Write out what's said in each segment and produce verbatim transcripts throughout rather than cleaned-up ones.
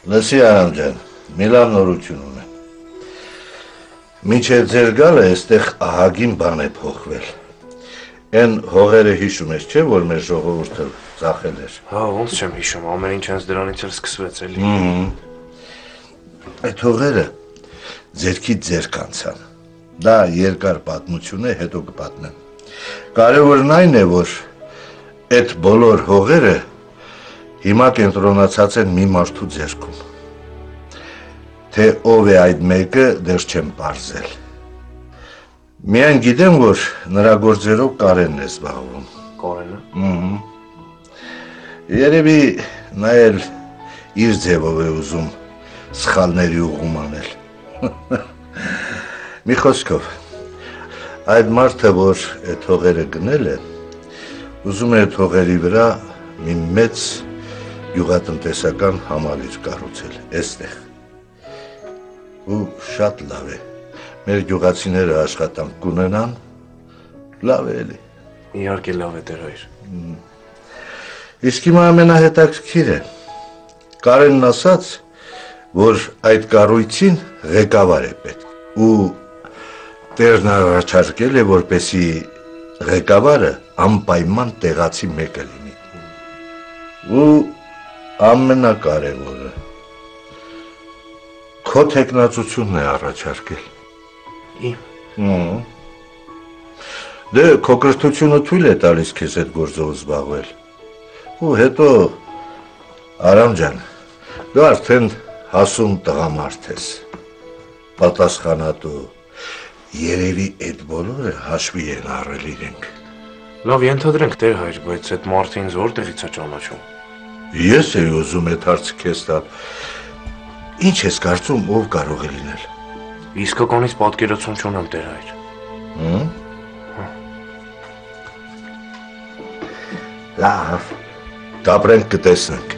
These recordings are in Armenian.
Լսի Արամ ջան, մի լավ նորություն ունեմ։ Մինչև ձեր գալը այստեղ ահագին բան է փոխվել։ Այն հողերը հիշում ես, չէ՞, որ մեր ժողովուրդը ծախել էր։ Հա, ոնց չեմ հիշում, ամեն ինչ հենց դրանից էլ սկսվեց էլի։ Այդ հողերը ձերքից ձերք անցան։ Դա երկար պատմություն է, հետո կպատմեմ։ Կարևորն այն է, որ այդ բոլոր հողերը հիմա կենտրոնացած են մի մարդու ձեռքում։ Թե ով է այդ մեկը, դեռ չեմ պարզել։ Միայն գիտեմ, որ նրա գործերով Կարենն է զբաղվում։ Կարենը։ Ահա։ Երևի նա էլ իր ձևով է ուզում սխալների ուղում անել։ Մի խոսքով, այդ մարդը, որ այդ հողերը գնել է, ուզում է այդ հողերի վրա մի մեծ գյուղատնտեսական համալիր կառուցել, այստեղ։ Ու շատ լավ է։ Մեր գյուղացիները աշխատանք կունենան, լավ է էլի։ Իհարկե լավ է Տեր-հայր։ Իսկ հիմա ամենահետաքրքիրը Կարենն ասաց, որ այդ կառույցին ղեկավար է պետք։ Ու Տերն առաջարկել է, որպեսզի ղեկավարը անպայման տեղացի մեկը լինի։ Ու ամենակարևորը քո տեխնացությունն է առաջարկել։ Իմ։ Դե քո կրթությունը թույլ է տալիս քեզ այդ գործով զբաղվել։ Ու հետո Արամ ջան, դու արդեն հասուն տղամարդ ես, պատասխանատու, երևի այդ բոլորը հաշվի են առել իրենք։ Լավ, ենթադրենք Տեր-հայր, բայց այդ մարդը ինձ որտեղից է ճանաչում։ Ես էի ուզում այդ հարցը քեզ տալ։ Ինչ ես կարծում, ով կարող է լինել։ Իսկականից պատկերացում չունեմ Տեր-հայր։ Հմ։ Լավ, կապրենք կտեսնենք։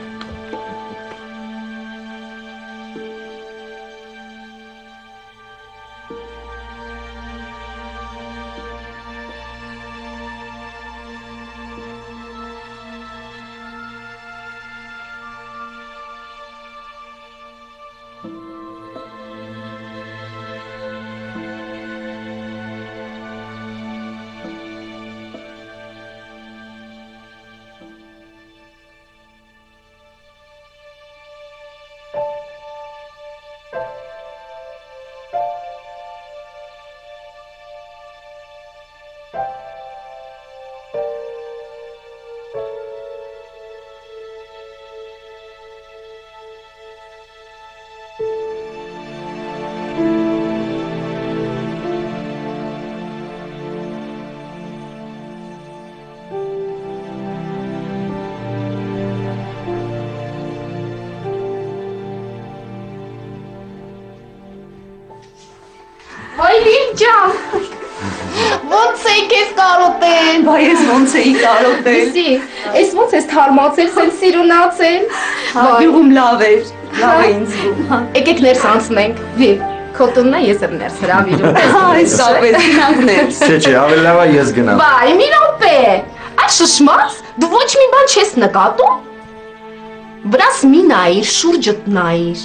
Բա ես ոնց էի կարոտել։ Լսի, ես ոնց ես թարմացել, սենց սիրունացել։ Գյուղում լավ էր, լավ է ինձ զգում։ Եկեք ներս անցնենք։ Վիվ, քո տունն է, ես եմ ներս հրավիրում։ Այսպես, գնանք ներս։ Չէ, չէ, ավելի լավ է ես գնամ։ Վայ, մի րոպե։ Այս շշմած, դու ոչ մի բան չես նկատում։ Վրաս մի նայիր, շուրջդ նայիր։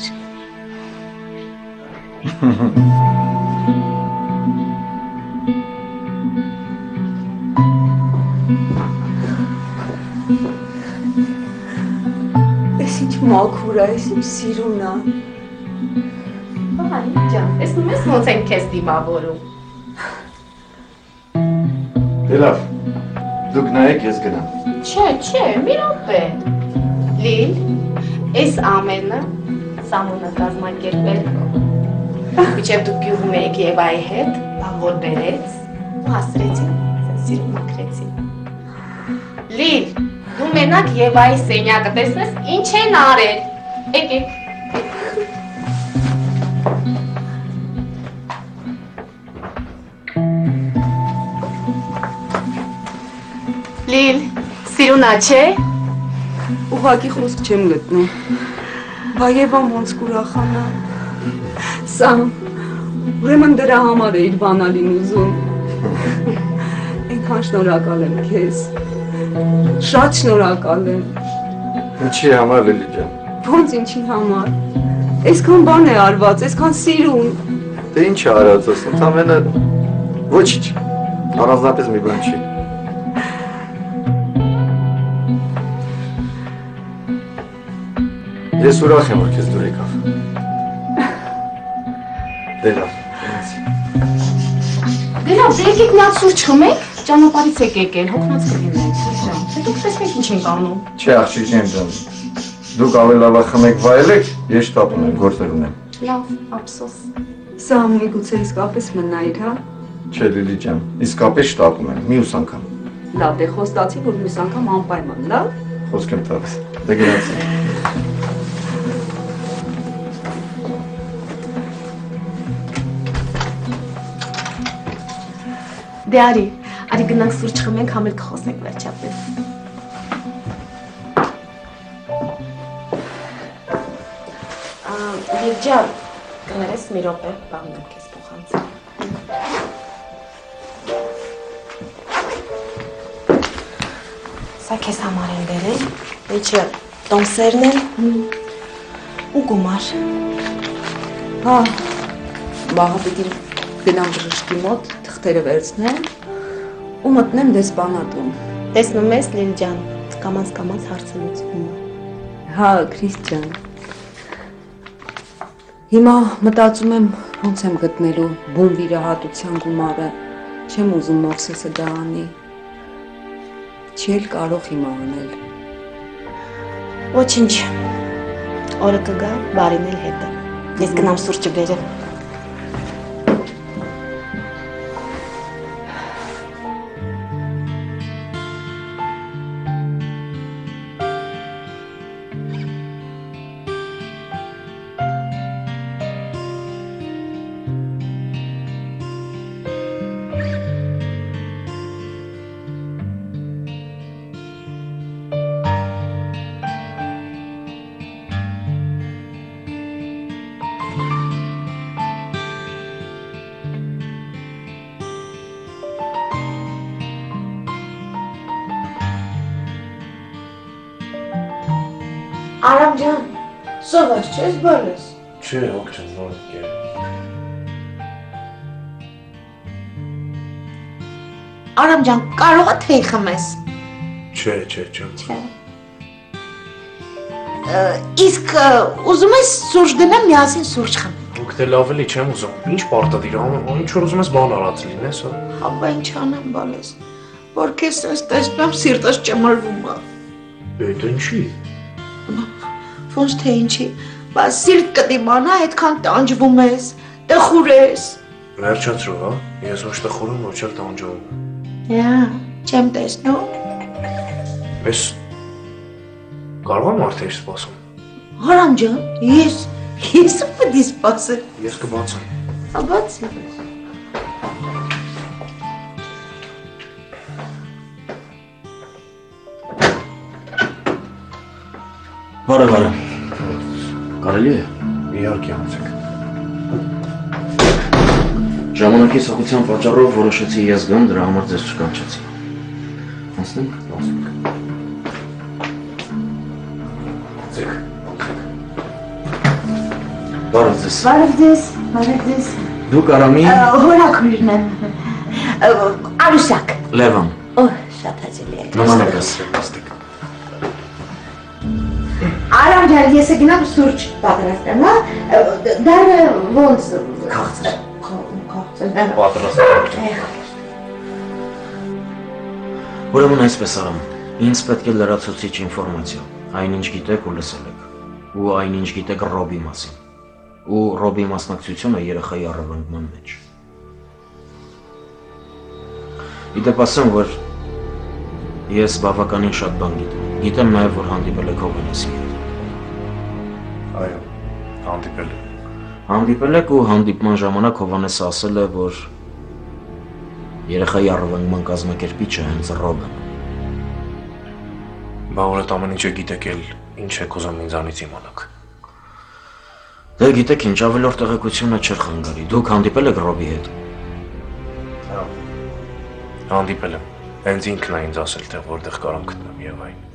Մաքուր է, ես իմ սիրուն է։ Բա, ջան, ես նույնպես ոնց ենք քեզ դիմավորում։ Դե լավ, դուք նայեք, ես գնամ։ Չէ, չէ, մի րոպե։ Լիլ, այս ամենը Սամոնը կազմակերպել։ Մինչև դուք գյուղում եք Եվայի հետ, բանվոր բերեց, ու հասրեցին, սիրուն մաքրեցին։ Լիլ, դու մենակ Եվայի սենյակը տեսնես, ինչ են արել։ Եկեք։ Լիլ, սիրունա չէ։ Ուղղակի խոսք չեմ գտնում։ Բա Եվան ոնց կուրախանա։ Սամ, ուրեմն դրա համար է իր բանալին ուզում։ Այնքան շնորհակալ եմ քեզ։ Շատ շնորհակալ եմ։ Ինչի համար Լիլի ջան։ Ոնց ինչի համար։ Այսքան բան է արված, այսքան սիրուն։ Դե ինչ է արած ես, ընդամենը ոչինչ։ Առանձնապես մի բան չի։ Ես ուրախ եմ, որ քեզ դուր եկավ։ Դե լավ, Դե լավ, դե եկեք մի հատ սուրճ խմեք, ճանապարհից եք եկել, հոգնած կլինեք։ Դուք տեսնեք ինչ ենք անում։ Չէ, աղջիկներ ջան։ Դուք ավելի լավ խմեք վայելեք, ես շտապ ունեմ, գործեր ունեմ։ Լավ, ափսոս։ Սա միգուցե իսկապես մնայր, հա։ Չէ, Լիլի ջան, իսկապես շտապում եմ, մյուս անգամ։ Լավ, դե խոստացի, որ մյուս անգամ անպայման, լավ։ Խոսք եմ տալիս։ Դե գնացինք։ Դե արի, արի գնանք սուրճ խմենք, համ էլ կխոսենք վերջապես։ Լիլ ջան, կներես մի րոպե, բան եմ քեզ փոխանցել։ Սա քեզ համար են բերել, ինչը տոմսերն են ու գումար։ Հա, բաղը պիտի գնամ բժշկի մոտ, թղթերը վերցնեմ ու մտնեմ դեսպանատուն։ Տեսնում ես, Լիլ ջան, կամաց-կամաց հարցը լուծվում է։ Հա, Քրիստիան։ Հիմա մտածում եմ ոնց եմ գտնելու բուն վիրահատության գումարը, չեմ ուզում Մովսեսը դա անի, չի էլ կարող հիմա անել։ Ոչինչ, օրը կգա, բարին էլ հետը, ես գնամ սուրճը բերեմ։ Արամ ջան, սովաս չես բալես։ Չէ, հոգ չեմ նոր կեր։ Արամ ջան, կարող է թեյ խմես։ Չէ, չէ, չեմ։ Իսկ ուզում ես սուրճ գնամ միասին սուրճ խմենք։ Հոգ դե լավ էլի չեմ ուզում։ Ինչ պարտադիր անում, ինչ որ ուզում ես բան արած լինես, հա։ Հա, բա ինչ անեմ բալես։ Որ քեզ ես տեսնեմ սիրտս ճմրվում է։ Էդ ինչի։ Ոնց թե ինչի, բա սիրտ կդիմանա, այդքան տանջվում ես, տխուր ես։ Վերջացրու, հա։ Ես ոչ տխուրում, ոչ էլ տանջվում։ Հա, չեմ տեսնում։ Ես կարող եմ արդեն սպասում։ Արամ ջան, ես, ես պետք է սպասեմ։ Ես կբացեմ։ Հա, բացի։ Բարը, բարը։ Կարելի է։ Իհարկե անցեք։ Ժամանակի սախության պատճառով որոշեցի ես գամ, դրա համար ձեզ չկանչեցի։ Անցնենք, անցնենք։ Անցեք, անցեք։ Բարը ձեզ։ Բարև ձեզ, բարև ձեզ։ Դուք Արամի։ Հորաքույրն եմ։ Արուսակ։ Լևան։ Օ, շատ հաճելի է։ Նմանակս։ Արամ ջան, ես գնամ սուրճ պատրաստեմ, հա։ Դարը ոնց Քաղցր։ քաղցր։ Պատրաստեմ։ Ուրեմն այսպես Արամ, ինձ պետք է լրացուցիչ ինֆորմացիա, այնինչ գիտեք ու լսել եք, ու այնինչ գիտեք Ռոբի մասին, ու Ռոբի մասնակցությունը երեխայի առևանգման մեջ։ Իդեպ ասեմ, որ ես բավականին շատ բան գիտեմ, գիտեմ նաև, որ հանդիպել եք Հովհաննեսի հետ։ Այո, հանդիպել եմ։ Հանդիպել եք ու հանդիպման ժամանակ Հովհաննեսը ասել է, որ երեխայի առևանգման կազմակերպիչը հենց Ռոբն է։ Բա որ այդ ամեն ինչը գիտեք էլ ինչ եք ուզում ինձանից իմանաք։ Դե գիտեք ինչ, ավելորդ տեղեկությունը չէր խանգարի, դուք հանդիպել եք Ռոբի հետ։ Հանդիպել եմ, հենց ինքն է ինձ ասել, թե որտեղ կարամ գտնեմ եւ այն։